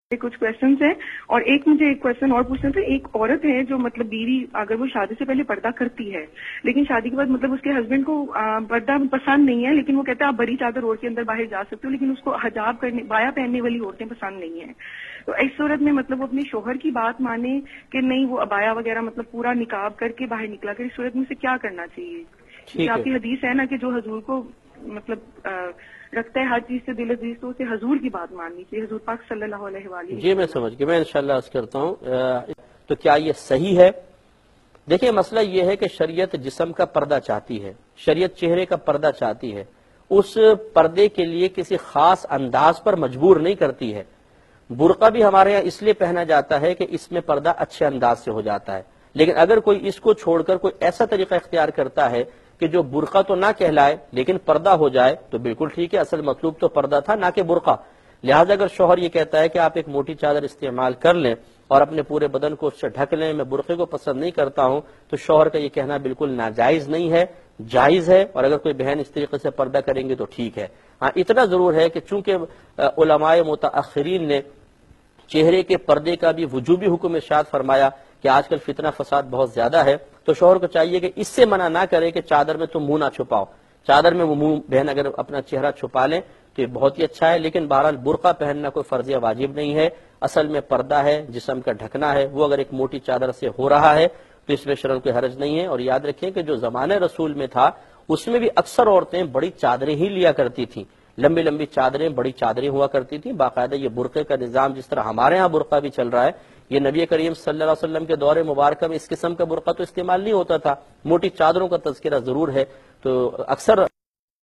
कुछ क्वेश्चंस हैं और एक मुझे एक क्वेश्चन और पूछना था। एक औरत है जो मतलब बीवी अगर वो शादी से पहले पर्दा करती है लेकिन शादी के बाद मतलब उसके हस्बैंड को पर्दा पसंद नहीं है, लेकिन वो कहता है आप बड़ी चादर ओढ़ के अंदर बाहर जा सकते हो, लेकिन उसको हिजाब करने बाया पहनने वाली औरतें पसंद नहीं है। तो इस सूरत में मतलब वो अपने शोहर की बात माने कि नहीं, वो अबाया वगैरह मतलब पूरा निकाब करके बाहर निकला कर, इस सूरत में से क्या करना चाहिए? क्योंकि आपकी हदीस है ना कि जो हजूर को मतलब रखता है हर चीज से दिल अजीज, तो उसे हजूर की बात माननी चाहिए, हजूर पाक सल्लल्लाहु अलैहि वसल्लम। जी मैं समझ गया, मैं इंशाल्लाह अर्ज करता हूँ। तो क्या ये सही है? देखिए मसला ये है कि शरीयत जिस्म का पर्दा चाहती है, शरीयत चेहरे का पर्दा चाहती है, उस पर्दे के लिए किसी खास अंदाज पर मजबूर नहीं करती है। बुर्का भी हमारे यहाँ इसलिए पहना जाता है कि इसमें पर्दा अच्छे अंदाज से हो जाता है, लेकिन अगर कोई इसको छोड़कर कोई ऐसा तरीका इख्तियार करता है कि जो बुर्का तो ना कहलाए लेकिन पर्दा हो जाए, तो बिल्कुल ठीक है, असल मतलूब तो पर्दा था ना कि बुर्का। लिहाजा अगर शौहर ये कहता है कि आप एक मोटी चादर इस्तेमाल कर लें और अपने पूरे बदन को उससे ढक लें, मैं बुर्के को पसंद नहीं करता हूं, तो शौहर का ये कहना बिल्कुल नाजायज नहीं है, जायज है। और अगर कोई बहन इस तरीके से पर्दा करेंगे तो ठीक है। हाँ, इतना जरूर है कि चूंकि उलमाए मुतअखिरीन ने चेहरे के पर्दे का भी वजूबी हुक्म इरशाद फरमाया कि आजकल फितना फसाद बहुत ज्यादा है, तो शौहर को चाहिए कि इससे मना ना करे कि चादर में तुम मुंह ना छुपाओ। चादर में वो मुंह बहन अगर अपना चेहरा छुपा लें तो ये बहुत ही अच्छा है, लेकिन बहरहाल बुर्का पहनना कोई फर्ज या वाजिब नहीं है। असल में पर्दा है, जिस्म का ढकना है, वो अगर एक मोटी चादर से हो रहा है तो इसमें शरन कोई हरज नहीं है। और याद रखें कि जो जमाने रसूल में था उसमें भी अक्सर औरतें बड़ी चादरें ही लिया करती थी, लंबी लंबी चादरें, बड़ी चादरें हुआ करती थी। बाकायदा ये बुर्के का निजाम जिस तरह हमारे यहाँ बुर्का भी चल रहा है, ये नबी करीम सल्लल्लाहु अलैहि वसल्लम के दौरे मुबारक में इस किस्म का बुर्का तो इस्तेमाल नहीं होता था, मोटी चादरों का तज़किरा जरूर है। तो अक्सर